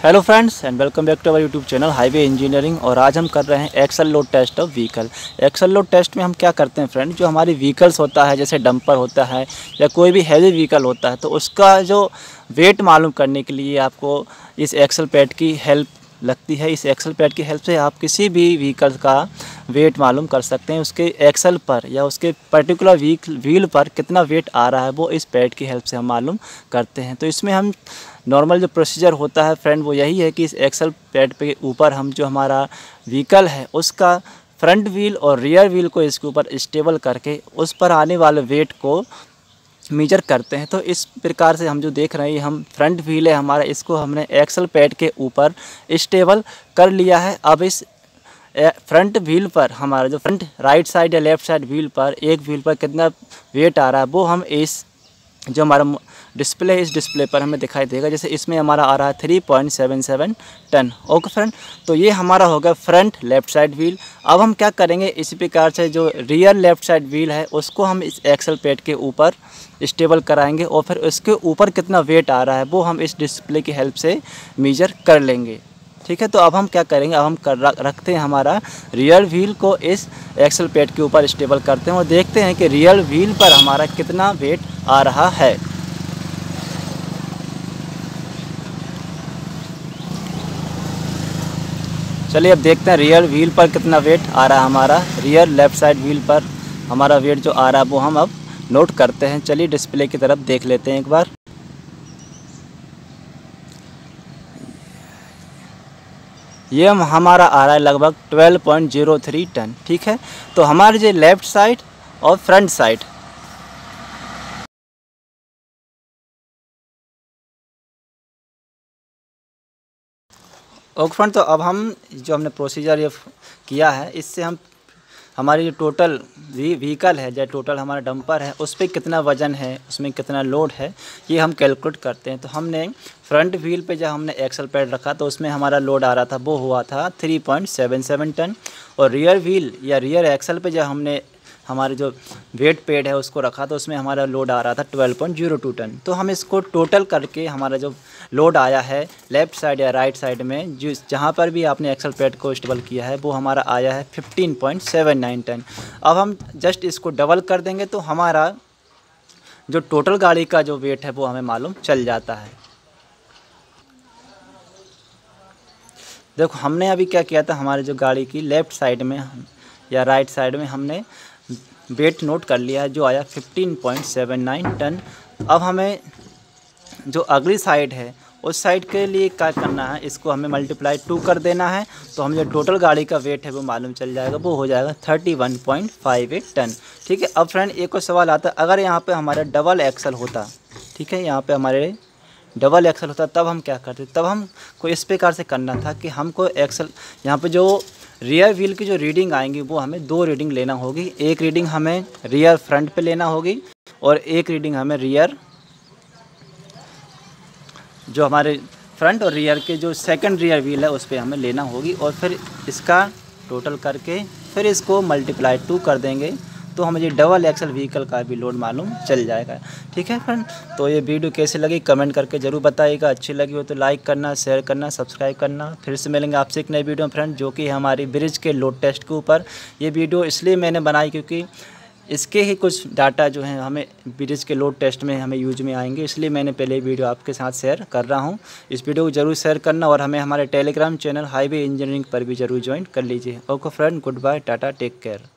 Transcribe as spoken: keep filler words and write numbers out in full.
Hello friends and welcome back to our YouTube channel highway engineering. और आज हम कर रहे हैं axle load test of vehicle. Axle load test में हम क्या करते हैं फ्रेंड, जो हमारी व्हीकल्स होता है जैसे डंपर होता है या कोई भी हैवी व्हीकल होता है, तो उसका जो वेट मालूम करने के लिए आपको इस एक्सल पैड की हेल्प लगती है। इस एक्सल पैड की हेल्प से आप किसी भी व्हीकल का वेट मालूम कर सकते हैं। उसके एक्सल पर या उसके पर्टिकुलर व्हील व्हील पर कितना वेट आ रहा है वो इस पैड की हेल्प से हम मालूम करते हैं। तो इसमें हम नॉर्मल जो प्रोसीजर होता है फ्रेंड वो यही है कि इस एक्सल पैड पे ऊपर हम जो हमारा व्हीकल है उसका फ्रंट व्हील और रियर व्हील को इसके ऊपर स्टेबल करके उस पर आने वाले वेट को मेजर करते हैं। तो इस प्रकार से हम जो देख रहे हैं हम फ्रंट व्हील है हमारा, इसको हमने एक्सल पैड के ऊपर स्टेबल कर लिया है। अब इस फ्रंट व्हील पर हमारा जो फ्रंट राइट साइड या लेफ़्ट साइड व्हील पर एक व्हील पर कितना वेट आ रहा है वो हम इस जो हमारा डिस्प्ले है इस डिस्प्ले पर हमें दिखाई देगा। जैसे इसमें हमारा आ रहा है three point seven seven ton. Okay friend, तो ये हमारा होगा फ्रंट लेफ़्ट साइड व्हील। अब हम क्या करेंगे, इसी प्रकार से जो रियर लेफ़्ट साइड व्हील है उसको हम इस एक्सल पैड के ऊपर स्टेबल कराएंगे और फिर उसके ऊपर कितना वेट आ रहा है वो हम इस डिस्प्ले की हेल्प से मेजर कर लेंगे। ठीक है, तो अब हम क्या करेंगे, अब हम कर रखते हैं हमारा रियर व्हील को इस एक्सल पैड के ऊपर स्टेबल करते हैं और देखते हैं कि रियर व्हील पर हमारा कितना वेट आ रहा है। चलिए अब देखते हैं रियर व्हील पर कितना वेट आ रहा है हमारा। रियर लेफ़्ट साइड व्हील पर हमारा वेट जो आ रहा है वो हम अब नोट करते हैं। चलिए डिस्प्ले की तरफ देख लेते हैं एक बार। ये हमारा आ रहा है लगभग twelve point zero three ton. ठीक है, तो हमारे जो लेफ़्ट साइड और फ्रंट साइड ओके फ्रेंड, तो अब हम जो हमने प्रोसीजर ये किया है इससे हम हमारी जो टोटल व्हीकल है जो टोटल हमारा डंपर है उस पर कितना वज़न है, उसमें कितना लोड है, ये हम कैलकुलेट करते हैं। तो हमने फ्रंट व्हील पे जब हमने एक्सल पैड रखा तो उसमें हमारा लोड आ रहा था वो हुआ था three point seven seven ton. और रियर व्हील या रियर एक्सल पे जब हमने हमारे जो वेट पैड है उसको रखा तो उसमें हमारा लोड आ रहा था twelve point zero two ton. तो हम इसको टोटल करके हमारा जो लोड आया है लेफ़्ट साइड या राइट साइड में जिस जहाँ पर भी आपने एक्सल पैड को स्टेबल किया है वो हमारा आया है fifteen point seven nine ton. अब हम जस्ट इसको डबल कर देंगे तो हमारा जो टोटल गाड़ी का जो वेट है वो हमें मालूम चल जाता है। देखो हमने अभी क्या किया था, हमारे जो गाड़ी की लेफ़्ट साइड में या राइट साइड में हमने वेट नोट कर लिया है जो आया fifteen point seven nine ton. अब हमें जो अगली साइड है उस साइड के लिए क्या करना है, इसको हमें मल्टीप्लाई टू कर देना है तो हमें जो टोटल गाड़ी का वेट है वो मालूम चल जाएगा, वो हो जाएगा thirty one point five eight ton. ठीक है, अब फ्रेंड एक और सवाल आता है, अगर यहाँ पे हमारा डबल एक्सल होता, ठीक है, यहाँ पे हमारे डबल एक्सल होता तब हम क्या करते, तब हम को इस प्रकार से करना था कि हमको एक्सल यहाँ पे जो रियर व्हील की जो रीडिंग आएंगी वो हमें दो रीडिंग लेना होगी। एक रीडिंग हमें रियर फ्रंट पे लेना होगी और एक रीडिंग हमें रियर जो हमारे फ्रंट और रियर के जो सेकंड रियर व्हील है उस पर हमें लेना होगी और फिर इसका टोटल करके फिर इसको मल्टीप्लाई टू कर देंगे तो हमें ये डबल एक्सल व्हीकल का भी लोड मालूम चल जाएगा। ठीक है फ्रेंड, तो ये वीडियो कैसी लगी कमेंट करके ज़रूर बताइएगा। अच्छी लगी हो तो लाइक करना, शेयर करना, सब्सक्राइब करना। फिर से मिलेंगे आपसे एक नई वीडियो फ्रेंड जो कि हमारी ब्रिज के लोड टेस्ट के ऊपर। ये वीडियो इसलिए मैंने बनाई क्योंकि इसके ही कुछ डाटा जो हैं हमें ब्रिज के लोड टेस्ट में हमें यूज में आएंगे, इसलिए मैंने पहले वीडियो आपके साथ शेयर कर रहा हूँ। इस वीडियो को जरूर शेयर करना और हमें हमारे टेलीग्राम चैनल हाईवे इंजीनियरिंग पर भी जरूर ज्वाइन कर लीजिए। Okay friend, good bye, tata, take care.